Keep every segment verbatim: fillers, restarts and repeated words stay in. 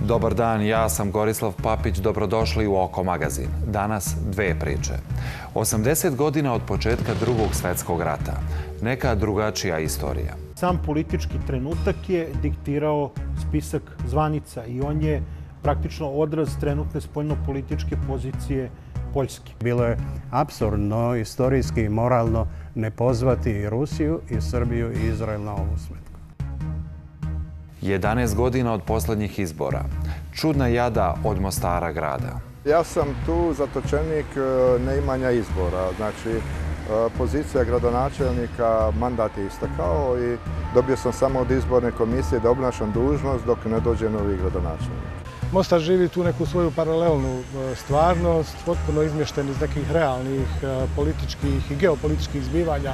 Dobar dan, ja sam Gorislav Papić, dobrodošli u Oko magazin. Danas dve priče. osamdeset godina od početka Drugog svjetskog rata. Neka drugačija istorija. Sam politički trenutak je diktirao spisak zvanica i on je praktično odraz trenutne spoljno-političke pozicije Poljske. Bilo je apsurdno, istorijski i moralno ne pozvati i Rusiju, i Srbiju, i Izrael na ovu smetku. jedanaest godina od posljednjih izbora. Čudna jada od Mostara grada. Ja sam tu zatočenik neimanja izbora. Znači, pozicija gradonačelnika, mandat je istekao i dobio sam samo od izborne komisije da obnašam dužnost dok ne dođe novi gradonačelnik. Mostar živi tu neku svoju paralelnu stvarnost, potpuno izmješten iz nekih realnih političkih i geopolitičkih zbivanja.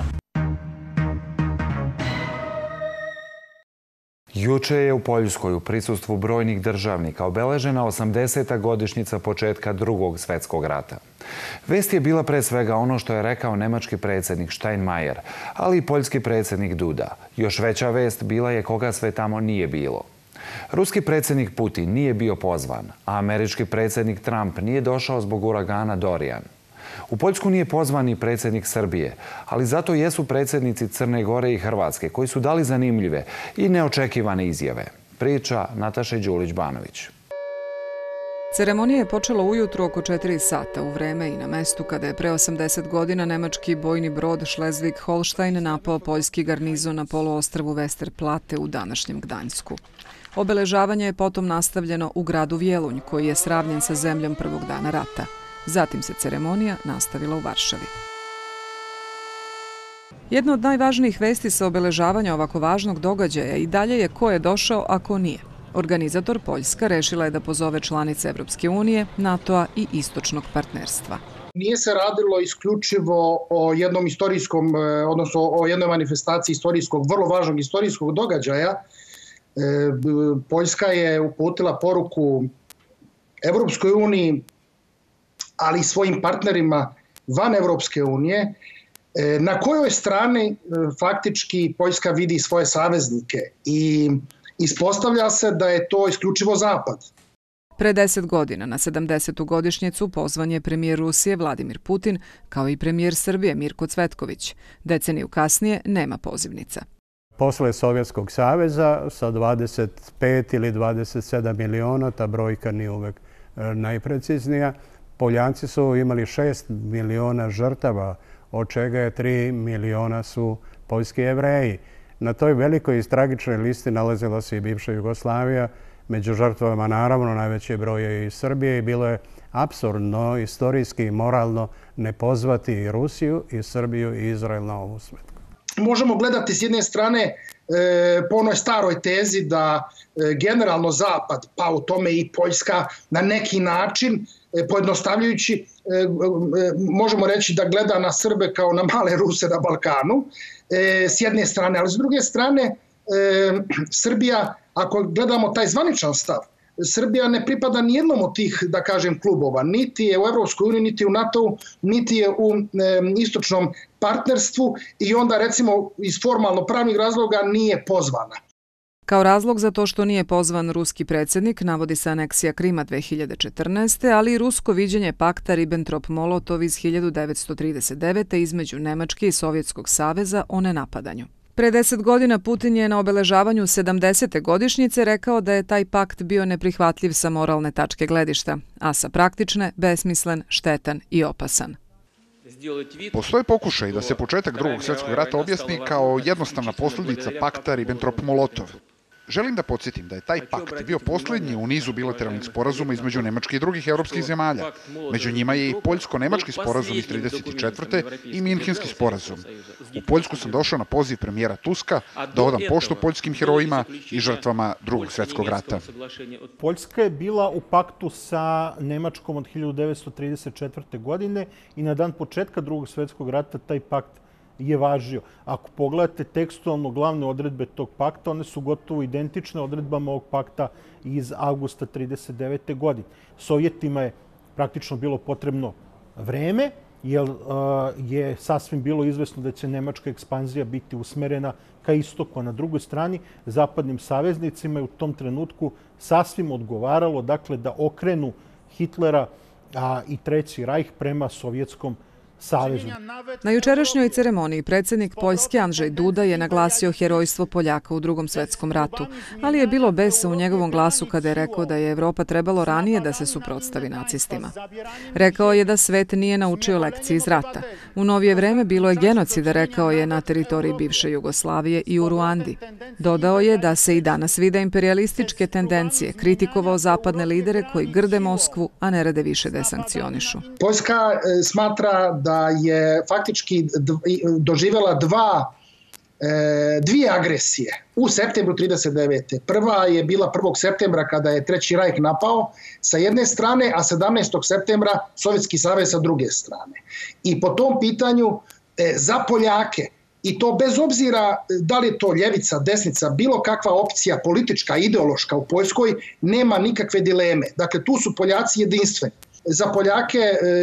Juče je u Poljskoj u prisustvu brojnih državnika obeležena osamdeseta godišnjica početka Drugog svjetskog rata. Vest je bila pre svega ono što je rekao nemački predsjednik Steinmeier, ali i poljski predsjednik Duda. Još veća vest bila je koga sve tamo nije bilo. Ruski predsjednik Putin nije bio pozvan, a američki predsjednik Trump nije došao zbog uragana Dorian. U Poljsku nije pozvan ni predsjednik Srbije, ali zato jesu predsjednici Crne Gore i Hrvatske koji su dali zanimljive i neočekivane izjave. Priča Nataše Đulić-Banović. Ceremonija je počela ujutru oko četiri sata u vreme i na mestu kada je pre osamdeset godina nemački bojni brod Schleswig-Holstein napao poljski garnizon na poluostrvu Westerplatte u današnjem Gdańsku. Obeležavanje je potom nastavljeno u gradu Vjelunj, koji je sravnjen sa zemljom prvog dana rata. Zatim se ceremonija nastavila u Varšavi. Jedna od najvažnijih vesti sa obeležavanja ovako važnog događaja i dalje je ko je došao, a ko nije. Organizator Poljska rešila je da pozove članice Evropske unije, NATO-a i istočnog partnerstva. Nije se radilo isključivo o jednom istorijskom, odnosno o jednoj manifestaciji istorijskog, vrlo važnog istorijskog događaja. Poljska je uputila poruku Evropskoj uniji, ali i svojim partnerima van Evropske unije, na kojoj strani faktički Poljska vidi svoje saveznike i ispostavlja se da je to isključivo Zapad. Pre deset godina na sedamdesetu godišnjicu pozvan je premijer Rusije Vladimir Putin, kao i premijer Srbije Mirko Cvetković. Deceniju kasnije nema pozivnica. Posle Sovjetskog saveza sa dvadeset pet ili dvadeset sedam miliona, ta brojka nije uvek najpreciznija, Poljanci su imali šest miliona žrtava, od čega je tri miliona su poljski Jevreji. Na toj velikoj i tragičnoj listi nalazila se i bivša Jugoslavija, među žrtvama naravno najveći broj je i Srbije i bilo je apsurdno, istorijski i moralno ne pozvati i Rusiju, i Srbiju, i Izrael na ovu smetku. Možemo gledati s jedne strane po onoj staroj tezi da generalno Zapad, pa u tome i Poljska, na neki način, pojednostavljajući, možemo reći da gleda na Srbe kao na male Ruse na Balkanu, s jedne strane, ali s druge strane, Srbija, ako gledamo taj zvaničan stav, Srbija ne pripada nijednom od tih, da kažem, klubova. Niti je u Evropskoj uniji, niti u NATO-u, niti je u istočnom partnerstvu i onda, recimo, iz formalno pravnih razloga nije pozvana. Kao razlog za to što nije pozvan ruski predsjednik navodi se aneksija Krima dve hiljade četrnaeste. ali i rusko viđenje pakta Ribbentrop-Molotov iz hiljadu devetsto trideset devete. između Nemačke i Sovjetskog saveza o nenapadanju. Pre deset godina Putin je na obeležavanju sedamdesete godišnjice rekao da je taj pakt bio neprihvatljiv sa moralne tačke gledišta, a sa praktične besmislen, štetan i opasan. Postoje pokušaj da se početak Drugog svjetskog rata objasni kao jednostavna posljedica pakta Ribbentrop-Molotov. Želim da podsjetim da je taj pakt bio posljednji u nizu bilateralnih sporazuma između Nemačke i drugih evropskih zemalja. Među njima je i poljsko-nemački sporazum iz trideset četvrte. i Minhenski sporazum. U Poljsku sam došao na poziv premijera Tuska da odam poštu poljskim herojima i žrtvama Drugog svjetskog rata. Poljska je bila u paktu sa Nemačkom od hiljadu devetsto trideset četvrte. godine i na dan početka Drugog svjetskog rata taj pakt je važio. Ako pogledate tekstualno glavne odredbe tog pakta, one su gotovo identične odredbama ovog pakta iz avgusta trideset devete. godine. Sovjetima je praktično bilo potrebno vreme jer je sasvim bilo izvesno da će nemačka ekspanzija biti usmerena ka istoku, a na drugoj strani zapadnim saveznicima je u tom trenutku sasvim odgovaralo dakle, da okrenu Hitlera a, i Treći rajh prema Sovjetskom savezu. Na jučerašnjoj ceremoniji predsjednik Poljske Andrzej Duda je naglasio herojstvo Poljaka u Drugom svjetskom ratu, ali je bilo besa u njegovom glasu kada je rekao da je Evropa trebalo ranije da se suprotstavi nacistima. Rekao je da svet nije naučio lekcije iz rata. U novije vreme bilo je genocida, rekao je, na teritoriji bivše Jugoslavije i u Ruandi. Dodao je da se i danas vide imperialističke tendencije, kritikovao zapadne lidere koji grde Moskvu, a ne rade više da je sankcionišu. Poljska smatra da je faktički doživjela dva, dvije agresije u septembru trideset devete. Prva je bila prvog septembra kada je Treći rajh napao sa jedne strane, a sedamnaestog septembra Sovjetski savez sa druge strane. I po tom pitanju za Poljake, i to bez obzira da li je to ljevica, desnica, bilo kakva opcija politička, ideološka u Poljskoj, nema nikakve dileme. Dakle, tu su Poljaci jedinstveni. Za Poljake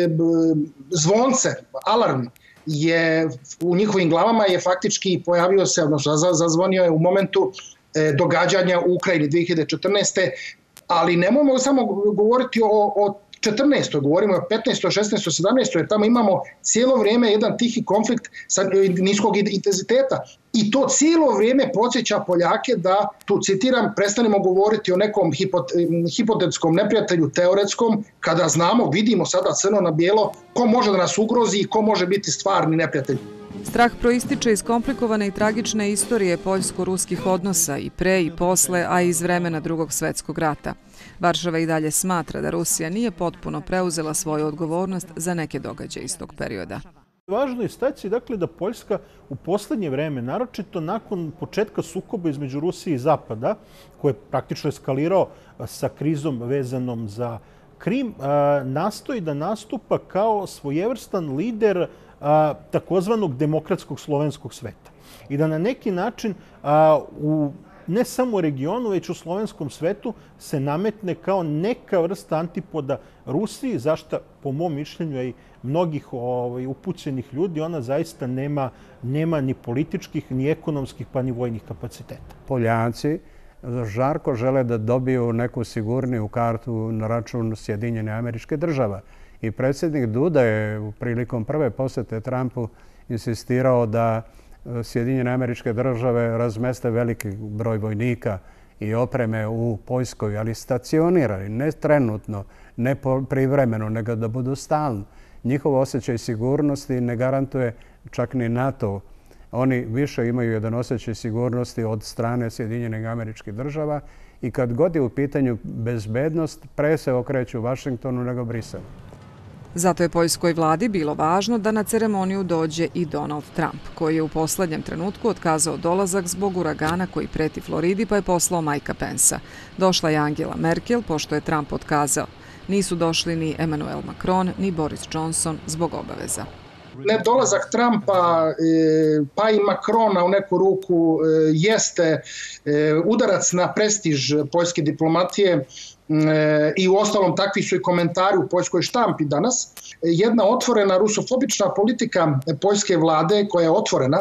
zvonce, alarm je u njihovim glavama je faktički pojavio se, odnosno zazvonio je u momentu događanja u Ukrajini dvije hiljade četrnaeste. Ali nemojmo samo govoriti o, o četrnaestoj, govorimo o petnaestoj, šesnaestoj, sedamnaestoj, jer tamo imamo cijelo vrijeme jedan tihi konflikt sa niskog intenziteta. I to cijelo vrijeme podsjeća Poljake da, tu citiram, prestanemo govoriti o nekom hipotetskom neprijatelju, teoretskom, kada znamo, vidimo sada crno na bijelo ko može da nas ugrozi i ko može biti stvarni neprijatelj. Strah proističe iz komplikovane i tragične istorije poljsko-ruskih odnosa i pre i posle, a i iz vremena Drugog svjetskog rata. Varšava i dalje smatra da Rusija nije potpuno preuzela svoju odgovornost za neke događaje iz tog perioda. Važno je istaći dakle, da Poljska u posljednje vreme, naročito nakon početka sukoba između Rusije i Zapada, koji je praktično eskalirao sa krizom vezanom za Krim, nastoji da nastupa kao svojevrstan lider takozvanog demokratskog slovenskog sveta. I da na neki način u ne samo u regionu, već u slovenskom svetu se nametne kao neka vrsta antipoda Rusiji, zašto po mom mišljenju i mnogih ovaj, upućenih ljudi, ona zaista nema, nema ni političkih, ni ekonomskih, pa ni vojnih kapaciteta. Poljaci žarko žele da dobiju neku sigurniju kartu na račun Sjedinjene Američke Države. I predsjednik Duda je prilikom prve posjete Trumpu insistirao da Sjedinjene Američke Države razmeste veliki broj vojnika i opreme u Poljskoj, ali stacionirani, ne trenutno, ne privremeno, nego da budu stalni. Njihov osjećaj sigurnosti ne garantuje čak ni NATO. Oni više imaju jedan osjećaj sigurnosti od strane Sjedinjenih Američkih Država i kad god je u pitanju bezbednost, pre se okreću Vašingtonu nego Briselu. Zato je poljskoj vladi bilo važno da na ceremoniju dođe i Donald Trump, koji je u poslednjem trenutku otkazao dolazak zbog uragana koji preti Floridi, pa je poslao Mikea Pensa. Došla je Angela Merkel, pošto je Trump otkazao. Nisu došli ni Emmanuel Macron, ni Boris Johnson zbog obaveza. Nedolazak Trumpa pa i Macrona u neku ruku jeste udarac na prestiž poljske diplomatije i u ostalom takvi su i komentari u poljskoj štampi danas. Jedna otvorena rusofobična politika poljske vlade koja je otvorena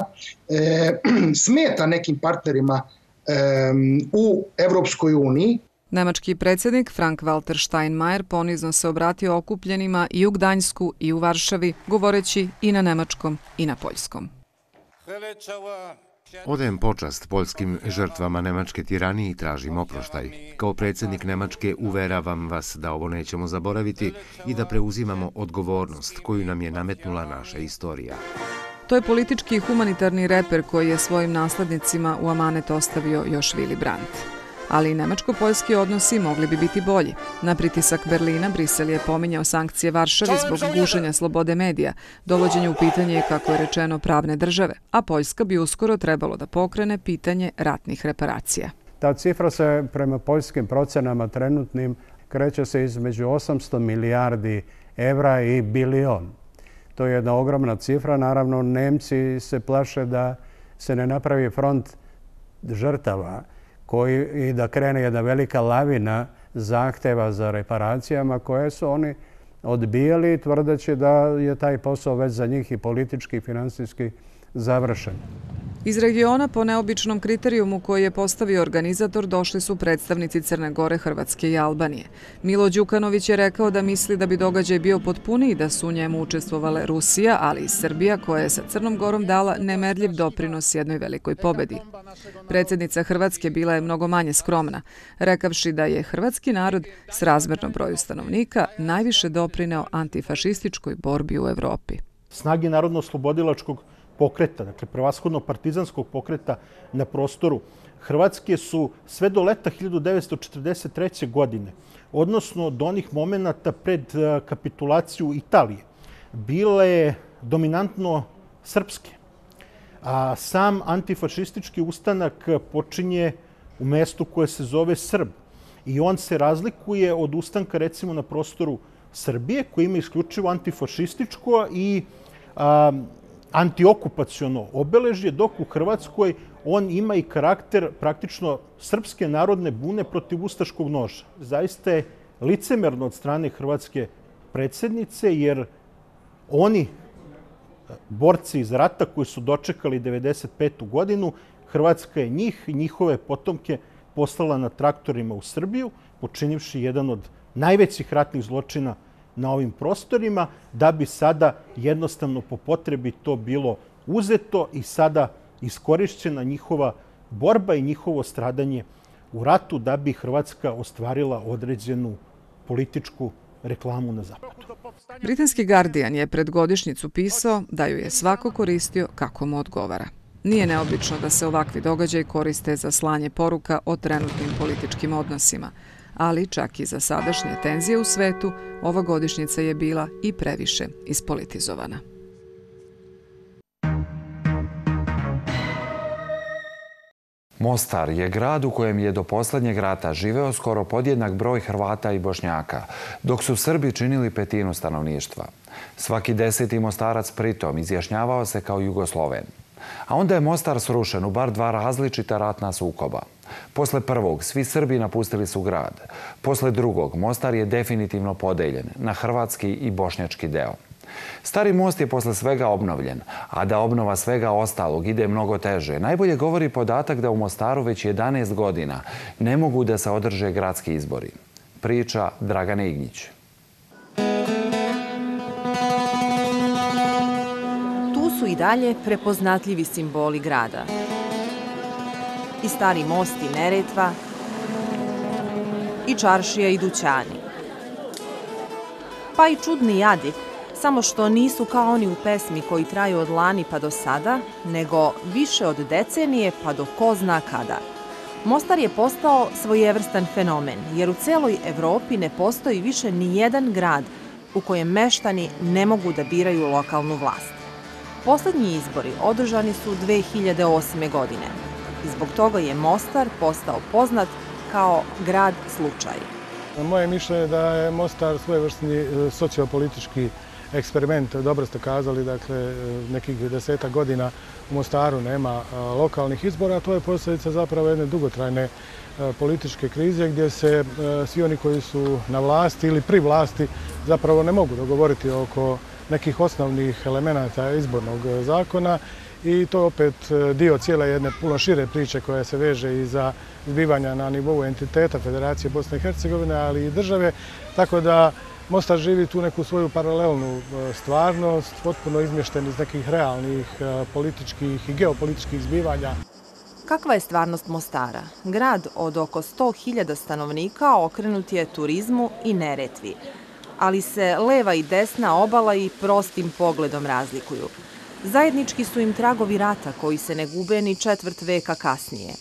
smeta nekim partnerima u Evropskoj uniji. Nemački predsjednik Frank-Walter Steinmeier ponizno se obratio okupljenima i u Gdańsku i u Varšavi, govoreći i na nemačkom i na poljskom. Odajem počast poljskim žrtvama nemačke tiranije i tražim oproštaj. Kao predsjednik Nemačke uveravam vas da ovo nećemo zaboraviti i da preuzimamo odgovornost koju nam je nametnula naša istorija. To je politički i humanitarni reper koji je svojim naslednicima u amanet ostavio još Willy Brandt. Ali i nemačko-poljski odnosi mogli bi biti bolji. Na pritisak Berlina, Brisel je pominjao sankcije Varšavi zbog gušenja slobode medija, dovođenje u pitanje, kako je rečeno, pravne države, a Poljska bi uskoro trebalo da pokrene pitanje ratnih reparacija. Ta cifra se prema poljskim procenama trenutnim kreće se između osamsto milijardi evra i bilion. To je jedna ogromna cifra. Naravno, Nemci se plaše da se ne napravi front žrtava koji i da krene jedna velika lavina zahteva za reparacijama koje su oni odbijali, tvrdeći da je taj posao već za njih i politički i finansijski završen. Iz regiona po neobičnom kriterijumu koji je postavio organizator došli su predstavnici Crne Gore, Hrvatske i Albanije. Milo Đukanović je rekao da misli da bi događaj bio potpuniji da su u njemu učestvovale Rusija, ali i Srbija koja je sa Crnom Gorom dala nemerljiv doprinos jednoj velikoj pobedi. Predsjednica Hrvatske bila je mnogo manje skromna, rekavši da je hrvatski narod s razmjerno broju stanovnika najviše doprineo antifašističkoj borbi u Evropi. Snage narodno-oslobodilačkog pokreta, dakle prevashodno partizanskog pokreta na prostoru Hrvatske su sve do leta hiljadu devetsto četrdeset treće. godine, odnosno do onih momenata pred kapitulaciju Italije, bile dominantno srpske. A sam antifašistički ustanak počinje u mestu koje se zove Srb. I on se razlikuje od ustanka recimo na prostoru Srbije, koji ima isključivo antifašističko i a, antiokupaciono obeležje, dok u Hrvatskoj on ima i karakter praktično srpske narodne bune protiv ustaškog noža. Zaista je licemerno od strane hrvatske predsjednice, jer oni, borci iz rata koji su dočekali devedeset petu. godinu, Hrvatska je njih i njihove potomke poslala na traktorima u Srbiju, počinivši jedan od najvećih ratnih zločina na ovim prostorima, da bi sada jednostavno po potrebi to bilo uzeto i sada iskorišćena njihova borba i njihovo stradanje u ratu, da bi Hrvatska ostvarila određenu političku reklamu na zapadu. Britanski Guardian je pred godišnjicu pisao da ju je svako koristio kako mu odgovara. Nije neobično da se ovakvi događaj koriste za slanje poruka o trenutnim političkim odnosima, ali čak i za sadašnje tenzije u svetu, ova godišnjica je bila i previše ispolitizovana. Mostar je grad u kojem je do poslednjeg rata živeo skoro podjednak broj Hrvata i Bošnjaka, dok su Srbi činili petinu stanovništva. Svaki deseti Mostarac pritom izjašnjavao se kao Jugosloven. A onda je Mostar srušen u bar dva različita ratna sukoba. Posle prvog svi Srbi napustili su grad. Posle drugog Mostar je definitivno podeljen na hrvatski i bošnjački deo. Stari most je posle svega obnovljen, a da obnova svega ostalog ide mnogo teže. Najbolje govori podatak da u Mostaru već jedanaest godina ne mogu da se održe gradski izbori. Priča Dragana Ignjić. Tu su i dalje prepoznatljivi simboli grada. I stari most i Neretva, i čaršija i dućani. Pa i čudni jadi, samo što nisu kao oni u pesmi koji traju od lani pa do sada, nego više od decenije pa do ko zna kada. Mostar je postao svojevrstan fenomen, jer u celoj Evropi ne postoji više ni jedan grad u kojem meštani ne mogu da biraju lokalnu vlast. Poslednji izbori održani su dve hiljade osme. godine. I zbog toga je Mostar postao poznat kao grad slučaj. Moje mišljenje je da je Mostar svojevrsni sociopolitički eksperiment. Dobro ste kazali, dakle, nekih desetak godina u Mostaru nema lokalnih izbora. To je posljedica zapravo jedne dugotrajne političke krize gdje se svi oni koji su na vlasti ili pri vlasti zapravo ne mogu dogovoriti oko nekih osnovnih elemenata izbornog zakona. I to je opet dio cijele jedne puno šire priče koja se veže i za zbivanja na nivou entiteta Federacije Bosne i Hercegovine, ali i države. Tako da Mostar živi tu neku svoju paralelnu stvarnost, potpuno izmješten iz nekih realnih političkih i geopolitičkih zbivanja. Kakva je stvarnost Mostara? Grad od oko sto hiljada stanovnika okrenut je turizmu i Neretvi. Ali se leva i desna obala i prostim pogledom razlikuju. Zajednički su im tragovi rata koji se ne gube ni četvrt veka kasnije.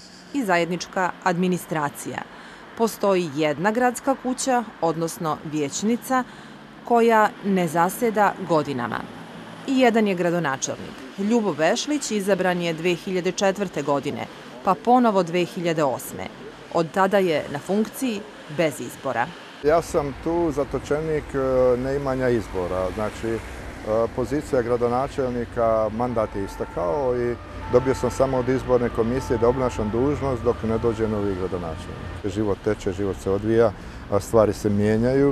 I zajednička administracija. Postoji jedna gradska kuća, odnosno vijećnica, koja ne zaseda godinama. I jedan je gradonačelnik. Ljubo Vešlić izabran je dve hiljade četvrte. godine, pa ponovo dve hiljade osme. Od tada je na funkciji bez izbora. Ja sam tu zatočenik neimanja izbora. Znači, pozicija gradonačelnika, mandat je istakao i dobio sam samo od izborne komisije da obnašam dužnost dok ne dođe novi gradonačelnik. Život teče, život se odvija, stvari se mijenjaju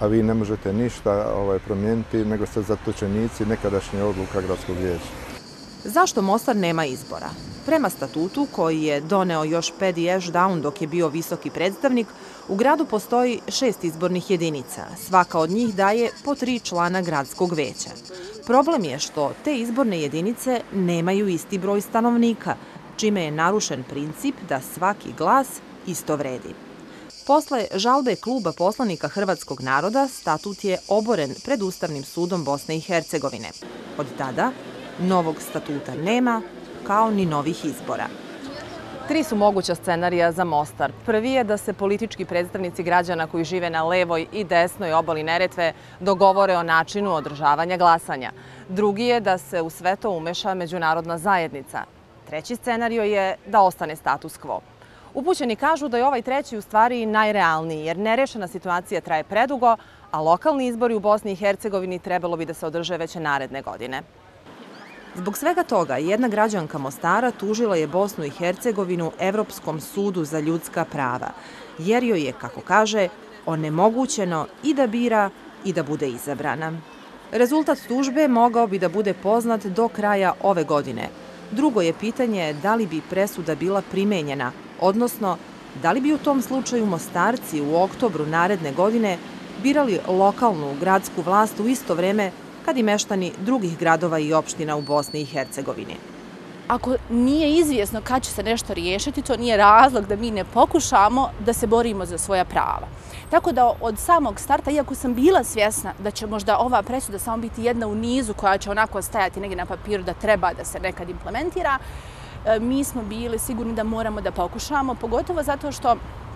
a vi ne možete ništa ovaj, promijeniti, nego ste zatočenici nekadašnje odluka gradskog vijeća. Zašto Mostar nema izbora? Prema statutu koji je doneo još Pedi Ešdaun dok je bio visoki predstavnik, u gradu postoji šest izbornih jedinica. Svaka od njih daje po tri člana gradskog veća. Problem je što te izborne jedinice nemaju isti broj stanovnika, čime je narušen princip da svaki glas isto vredi. Posle žalbe kluba poslanika Hrvatskog naroda, statut je oboren pred Ustavnim sudom Bosne i Hercegovine. Od tada novog statuta nema, kao ni novih izbora. Tri su moguća scenarija za Mostar. Prvi je da se politički predstavnici građana koji žive na levoj i desnoj obali Neretve dogovore o načinu održavanja glasanja. Drugi je da se u sve to umeša međunarodna zajednica. Treći scenario je da ostane status quo. Upućeni kažu da je ovaj treći u stvari najrealniji, jer nerešena situacija traje predugo, a lokalni izbori u Bosni i Hercegovini trebalo bi da se održe već naredne godine. Zbog svega toga, jedna građanka Mostara tužila je Bosnu i Hercegovinu Evropskom sudu za ljudska prava, jer joj je, kako kaže, onemogućeno i da bira i da bude izabrana. Rezultat tužbe mogao bi da bude poznat do kraja ove godine. Drugo je pitanje da li bi presuda bila primenjena, odnosno da li bi u tom slučaju Mostarci u oktobru naredne godine birali lokalnu gradsku vlast u isto vreme kad i meštani drugih gradova i opština u Bosni i Hercegovini. Ako nije izvjesno kad će se nešto riješiti, to nije razlog da mi ne pokušamo da se borimo za svoja prava. Tako da od samog starta, iako sam bila svjesna da će možda ova presuda samo biti jedna u nizu koja će onako stajati negdje na papiru da treba da se nekad implementira, mi smo bili sigurni da moramo da pokušamo, pogotovo zato što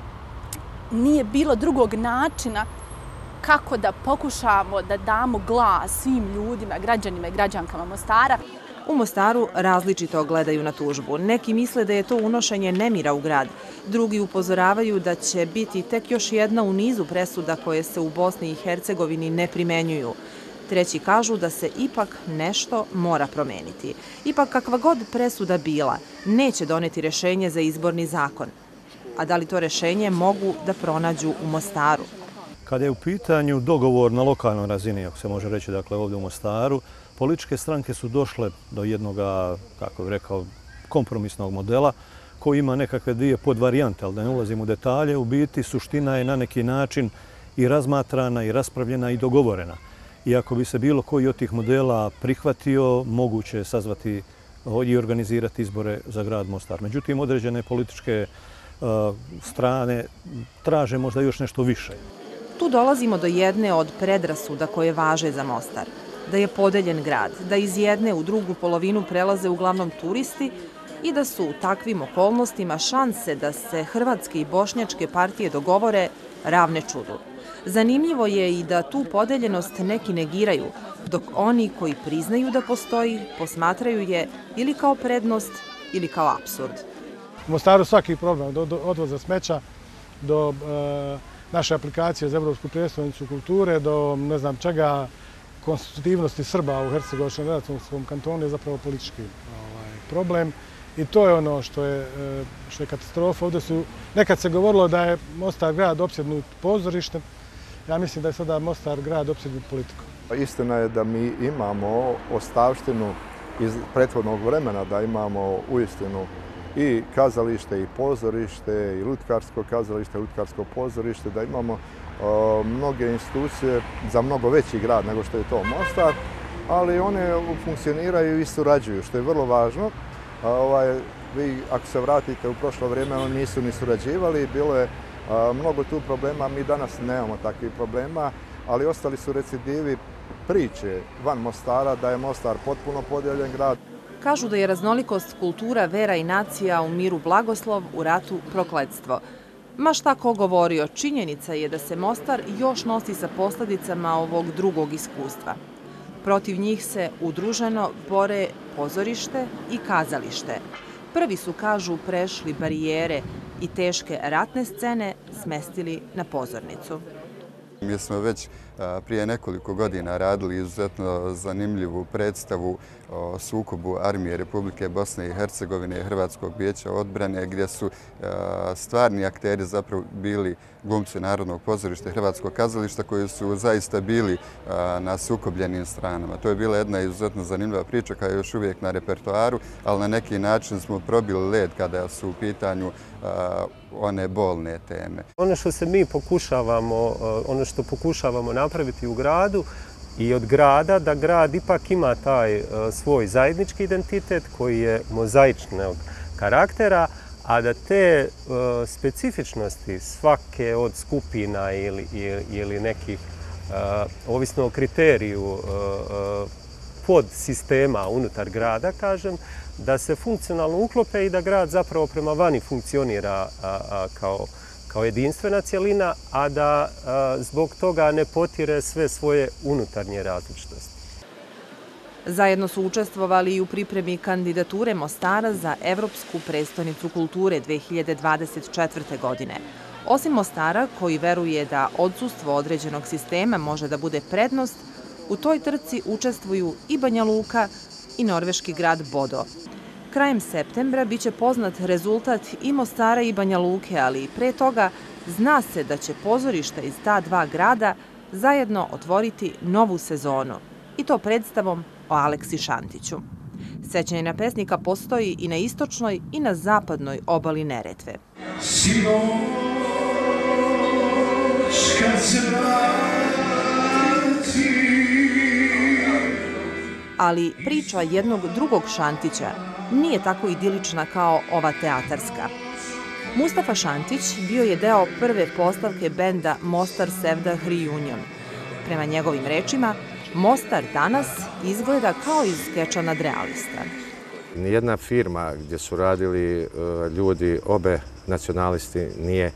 nije bilo drugog načina kako da pokušamo da damo glas svim ljudima, građanima i građankama Mostara. U Mostaru različito gledaju na tužbu. Neki misle da je to unošenje nemira u grad. Drugi upozoravaju da će biti tek još jedna u nizu presuda koje se u Bosni i Hercegovini ne primenjuju. Treći kažu da se ipak nešto mora promeniti. Ipak kakva god presuda bila, neće doneti rešenje za izborni zakon. A da li to rešenje mogu da pronađu u Mostaru? Kada je u pitanju dogovor na lokalnoj razini, ako se može reći, dakle ovdje u Mostaru, političke stranke su došle do jednog, kako bih rekao, kompromisnog modela koji ima nekakve dvije podvarijante, ali da ne ulazim u detalje, u biti suština je na neki način i razmatrana, i raspravljena, i dogovorena. I ako bi se bilo koji od tih modela prihvatio, moguće je sazvati i organizirati izbore za grad Mostar. Međutim, određene političke uh, strane traže možda još nešto više. Tu dolazimo do jedne od predrasuda koje važe za Mostar. Da je podeljen grad, da iz jedne u drugu polovinu prelaze uglavnom turisti i da su u takvim okolnostima šanse da se hrvatske i bošnjačke partije dogovore ravne čudu. Zanimljivo je i da tu podeljenost neki negiraju, dok oni koji priznaju da postoji, posmatraju je ili kao prednost ili kao apsurd. U Mostaru svaki problem, od odvoza smeća do e, naše aplikacije za Evropsku prijestolnicu kulture, do ne znam čega, konstitutivnosti Srba u Hercegovačkom kantonu je zapravo politički ovaj, problem. I to je ono što je, što je katastrofa. Ovdje su, nekad se govorilo da je Mostar grad opsjednut pozorištem. Ja mislim da je sada Mostar grad opsjednut politikom. Istina je da mi imamo ostavštinu iz prethodnog vremena, da imamo uistinu i kazalište, i pozorište, i lutkarsko kazalište, i lutkarsko pozorište, da imamo o, mnoge institucije za mnogo veći grad nego što je to Mostar, ali one funkcioniraju i surađuju, što je vrlo važno. A, ovaj, vi, ako se vratite u prošlo vrijeme, oni nisu ni surađivali, bilo je a, mnogo tu problema, mi danas nemamo takvih problema, ali ostali su recidivi priče van Mostara, da je Mostar potpuno podijeljen grad. Kažu da je raznolikost kultura, vera i nacija u miru blagoslov, u ratu prokletstvo. Ma šta ko govorio, činjenica je da se Mostar još nosi sa posljedicama ovog drugog iskustva. Protiv njih se udruženo bore pozorište i kazalište. Prvi su, kažu, prešli barijere i teške ratne scene smestili na pozornicu. Mi smo već prije nekoliko godina radili izuzetno zanimljivu predstavu o sukobu Armije Republike Bosne i Hercegovine i Hrvatskog vijeća odbrane, gdje su stvarni akteri zapravo bili glumci Narodnog pozorišta i Hrvatskog kazališta koji su zaista bili na sukobljenim stranama. To je bila jedna izuzetno zanimljiva priča koja je još uvijek na repertoaru, ali na neki način smo probili led kada su u pitanju one bolne teme. Ono što se mi pokušavamo, ono što pokušavamo napraviti u gradu i od grada, da grad ipak ima taj svoj zajednički identitet koji je mozaičnog karaktera, a da te specifičnosti svake od skupina ili, ili nekih, ovisno o kriteriju, pod sistema unutar grada, kažem, da se funkcionalno uklope i da grad zapravo prema vani funkcionira kao, kao jedinstvena cjelina, a da zbog toga ne potire sve svoje unutarnje različitosti. Zajedno su učestvovali i u pripremi kandidature Mostara za Evropsku prestonicu kulture dve hiljade dvadeset četvrte. godine. Osim Mostara, koji veruje da odsustvo određenog sistema može da bude prednost, u toj trci učestvuju i Banja Luka i norveški grad Bodo. Krajem septembra biće poznat rezultat i Mostara i Banja Luke, ali pre toga zna se da će pozorišta iz ta dva grada zajedno otvoriti novu sezonu, i to predstavom o Aleksi Šantiću. Sećanje na pesnika postoji i na istočnoj i na zapadnoj obali Neretve. Ali priča jednog drugog Šantića nije tako idilična kao ova teatarska. Mustafa Šantić bio je deo prve postavke benda Mostar Sevdah Reunion. Prema njegovim rečima, Mostar danas izgleda kao iz skeča Nadrealista. Nijedna firma gdje su radili ljudi obe nacionalisti nije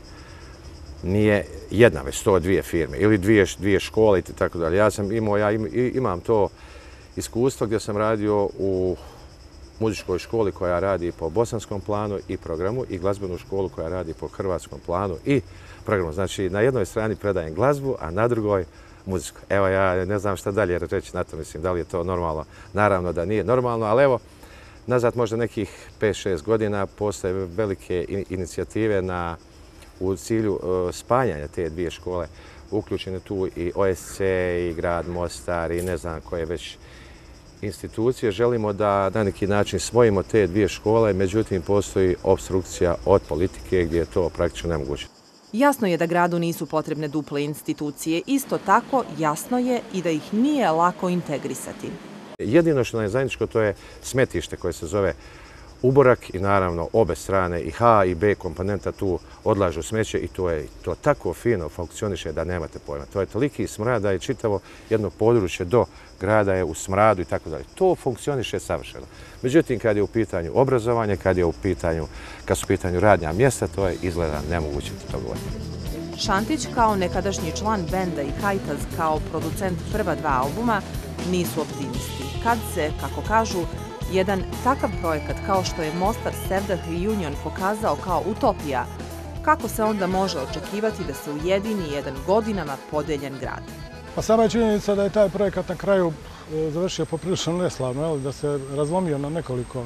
nije jedna, već sto dvije firme ili dvije, dvije škole i tako dalje. Ja sam imao, ja imam to iskustvo gdje sam radio u muzičkoj školi koja radi po bosanskom planu i programu i glazbenu školu koja radi po hrvatskom planu i programu. Znači, na jednoj strani predajem glazbu, a na drugoj muziku. Evo, ja ne znam šta dalje reći na to, mislim, da li je to normalno. Naravno da nije normalno, ali evo, nazad možda nekih pet šest godina postoje velike inicijative na, u cilju uh, spajanja te dvije škole. Uključene tu i O S C, i grad Mostar, i ne znam koje već institucije. Želimo da na neki način spojimo te dvije škole, međutim postoji opstrukcija od politike gdje je to praktično nemoguće. Jasno je da gradu nisu potrebne duple institucije. Isto tako, jasno je i da ih nije lako integrisati. Jedino što nam je zajedničko, to je smetište koje se zove Uborak i naravno obe strane i H i B komponenta tu odlažu smeće i to je to tako fino funkcioniše da nemate pojma. To je toliki smrad da je čitavo jedno područje do grada je u smradu i tako dalje. To funkcioniše savršeno. Međutim, kad je u pitanju obrazovanje, kad je u pitanju, kad su u pitanju radnja mjesta, to je izgleda nemoguće to govoriti. Šantić kao nekadašnji član benda i Kajtaz kao producent prva dva albuma nisu optimisti. Kad se, kako kažu, jedan takav projekat kao što je Mostar Sevdah Reunion pokazao kao utopija, kako se onda može očekivati da se ujedini jedan godinama podeljen grad? Pa sama je činjenica da je taj projekat na kraju završio poprilično neslavno, da se razlomio na nekoliko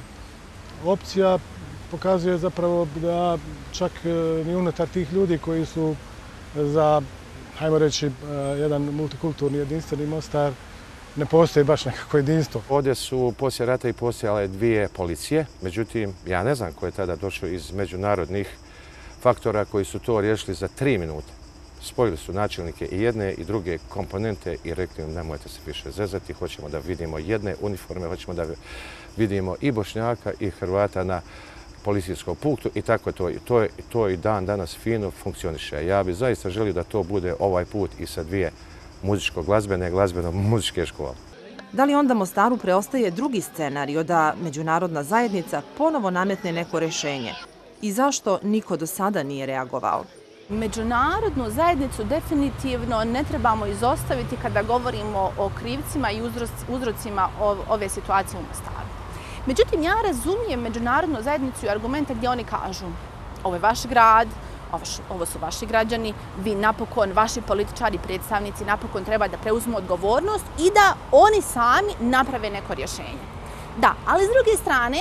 opcija, pokazuje zapravo da čak ni unutar tih ljudi koji su za, hajmo reći, jedan multikulturni jedinstveni Mostar, ne postoji baš nekako jedinstvo. Ovdje su poslije rata i postojale dvije policije, međutim, ja ne znam ko je tada došao iz međunarodnih faktora koji su to riješili za tri minute. Spojili su načelnike i jedne i druge komponente i rekli im nemojte se više zezati, hoćemo da vidimo jedne uniforme, hoćemo da vidimo i Bošnjaka i Hrvata na policijskom punktu i tako to, to, to i dan danas fino funkcioniše. Ja bih zaista želio da to bude ovaj put i sa dvije muzičko-glazbene, glazbeno-muzičke škole. Da li onda Mostaru preostaje drugi scenario da međunarodna zajednica ponovo nametne neko rešenje? I zašto niko do sada nije reagovao? Međunarodnu zajednicu definitivno ne trebamo izostaviti kada govorimo o krivcima i uzrocima ove situacije u Mostaru. Međutim, ja razumijem međunarodnu zajednicu i argumente gdje oni kažu ovo je vaš grad, ovo su vaši građani, vi napokon, vaši političari, predstavnici napokon treba da preuzmu odgovornost i da oni sami naprave neko rješenje. Da, ali s druge strane,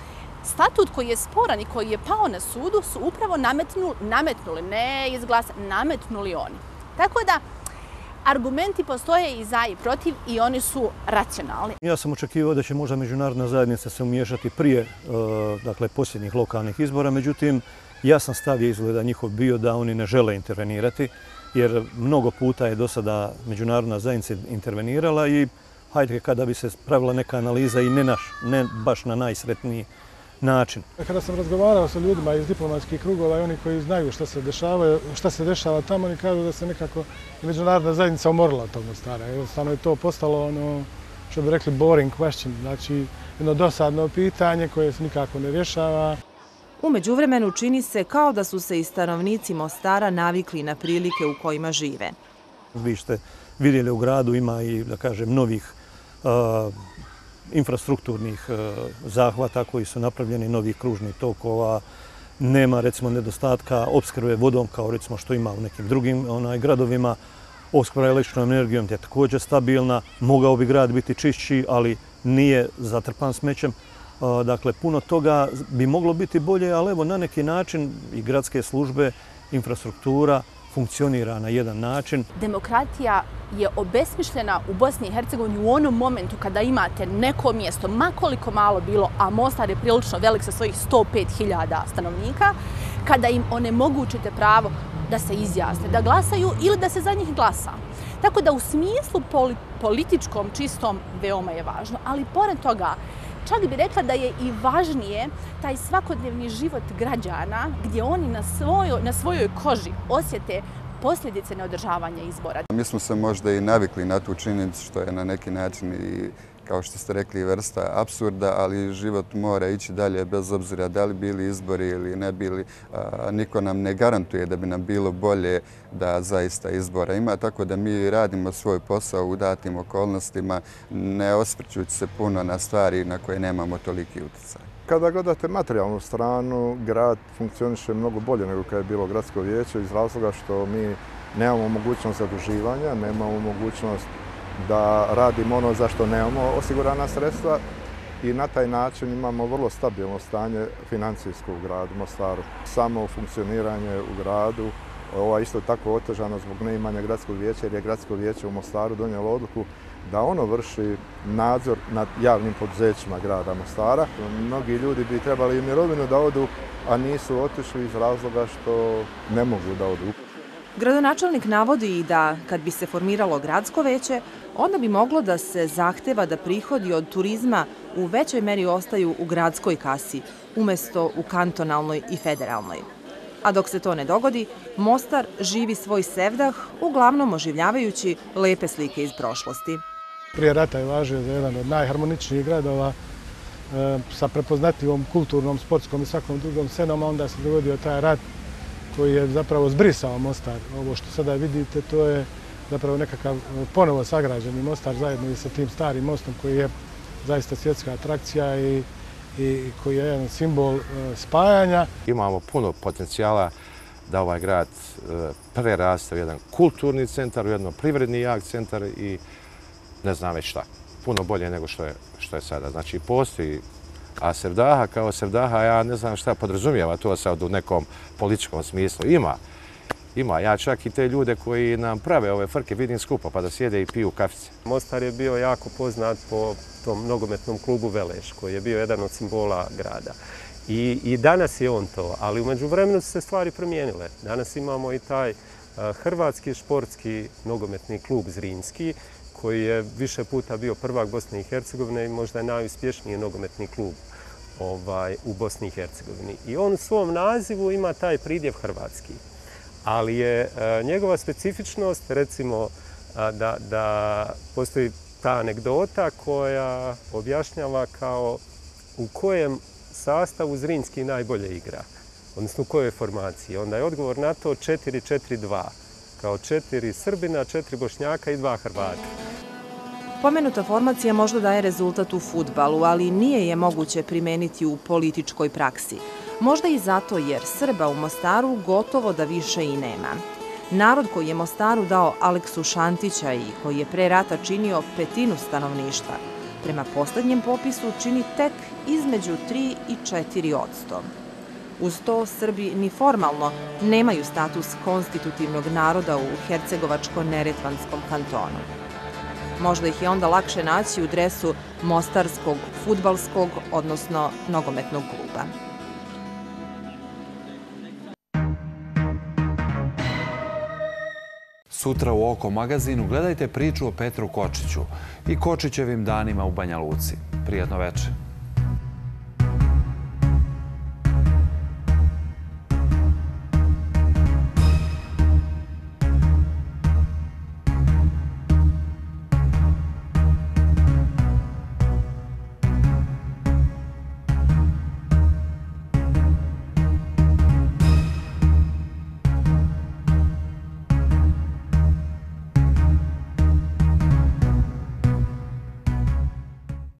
statut koji je sporan i koji je pao na sudu su upravo nametnuli, nametnuli ne izglas, nametnuli oni. Tako da, argumenti postoje i za i protiv i oni su racionalni. Ja sam očekivao da će možda međunarodna zajednica se umiješati prije dakle, posljednjih lokalnih izbora, međutim, jasan stav je izgleda njihov bio da oni ne žele intervenirati, jer mnogo puta je do sada međunarodna zajednica intervenirala i hajde kada bi se pravila neka analiza i ne, naš, ne baš na najsretniji način. Kada sam razgovarao sa ljudima iz diplomatskih krugova i oni koji znaju šta se dešava, šta se dešava tamo, oni kažu da se nekako i međunarodna zajednica umorila od tog Mostara. Jednostavno je to postalo ono, što bi rekli, boring question, znači jedno dosadno pitanje koje se nikako ne rješava. U međuvremenu čini se kao da su se i stanovnici Mostara navikli na prilike u kojima žive. Vi ste vidjeli u gradu ima i, da kažem, novih uh, infrastrukturnih zahvata koji su napravljeni, novih kružnih tokova, nema recimo nedostatka opskrbe vodom kao recimo što ima u nekim drugim onaj, gradovima. Opskrba električnom energijom je također stabilna, mogao bi grad biti čišći, ali nije zatrpan smećem. Dakle, puno toga bi moglo biti bolje, ali evo na neki način i gradske službe, infrastruktura funkcionira na jedan način. Demokratija je obesmišljena u Bosni i Hercegovini u onom momentu kada imate neko mjesto, makoliko malo bilo, a Mostar je prilično velik sa svojih sto pet hiljada stanovnika, kada im onemogućite pravo da se izjasne, da glasaju ili da se za njih glasa. Tako da u smislu političkom čistom veoma je važno, ali pored toga čak bih rekla da je i važnije taj svakodnevni život građana gdje oni na svojoj, na svojoj koži osjete posljedice neodržavanja izbora. Mi smo se možda i navikli na tu činjenicu što je na neki način i, kao što ste rekli, vrsta apsurda, ali život mora ići dalje bez obzira da li bili izbori ili ne bili. A, niko nam ne garantuje da bi nam bilo bolje da zaista izbora ima, tako da mi radimo svoj posao u datim okolnostima, ne osvrćući se puno na stvari na koje nemamo toliki utjecaj. Kada gledate materijalnu stranu, grad funkcioniše mnogo bolje nego kada je bilo gradsko vijeće iz razloga što mi nemamo mogućnost zaduživanja, nemamo mogućnost da radimo ono za što nemamo osigurana sredstva i na taj način imamo vrlo stabilno stanje financijsko u gradu Mostaru. Samo funkcioniranje u gradu, ovo je isto tako otežano zbog neimanja gradskog vijeća jer je gradsko vijeće u Mostaru donijelo odluku da ono vrši nadzor nad javnim poduzećima grada Mostara. Mnogi ljudi bi trebali i mirovinu da odu, a nisu otišli iz razloga što ne mogu da odu. Gradonačelnik navodi i da, kad bi se formiralo gradsko veće, onda bi moglo da se zahteva da prihodi od turizma u većoj meri ostaju u gradskoj kasi, umjesto u kantonalnoj i federalnoj. A dok se to ne dogodi, Mostar živi svoj sevdah, uglavnom oživljavajući lepe slike iz prošlosti. Prije rata je važio za jedan od najharmoničnijih gradova sa prepoznatljivom kulturnom, sportskom i svakom drugom scenom, a onda se dogodio taj rat koji je zapravo zbrisao Mostar. Ovo što sada vidite, to je zapravo nekakav ponovo sagrađeni Mostar zajedno i sa tim starim mostom koji je zaista svjetska atrakcija i, i koji je jedan simbol spajanja. Imamo puno potencijala da ovaj grad preraste u jedan kulturni centar, u jedan privredni jak centar i ne znam već šta. Puno bolje nego što je, što je sada. Znači, postoji a Sevdaha kao Sevdaha, ja ne znam šta podrazumijeva to sad u nekom političkom smislu. Ima. Ima. Ja čak i te ljude koji nam prave ove frke vidim skupa pa da sjede i piju kafice. Mostar je bio jako poznat po tom nogometnom klubu Veleš, koji je bio jedan od simbola grada. I, i danas je on to, ali u međuvremenu su se stvari promijenile. Danas imamo i taj uh, hrvatski športski nogometni klub Zrinski, koji je više puta bio prvak Bosne i Hercegovine i možda je najuspješniji nogometni klub ovaj, u Bosni i Hercegovini. I on u svom nazivu ima taj pridjev hrvatski. Ali je e, njegova specifičnost, recimo, a, da, da postoji ta anegdota koja objašnjava kao u kojem sastavu Zrinski najbolje igra, odnosno u kojoj formaciji. Onda je odgovor na to četiri četiri dva, kao četiri Srbina, četiri Bošnjaka i dva Hrvata. Pomenuta formacija možda daje rezultat u fudbalu, ali nije je moguće primeniti u političkoj praksi. Možda i zato jer Srba u Mostaru gotovo da više i nema. Narod koji je Mostaru dao Aleksu Šantića i koji je pre rata činio petinu stanovništva, prema poslednjem popisu čini tek između tri i četiri odsto. Uz to Srbi ni formalno nemaju status konstitutivnog naroda u Hercegovačko-Neretvanskom kantonu. Možda ih je onda lakše naći u dresu Mostarskog fudbalskog, odnosno nogometnog kluba. Sutra u Oko magazinu gledajte priču o Petru Kočiću i Kočićevim danima u Banja Luci. Prijatno večer.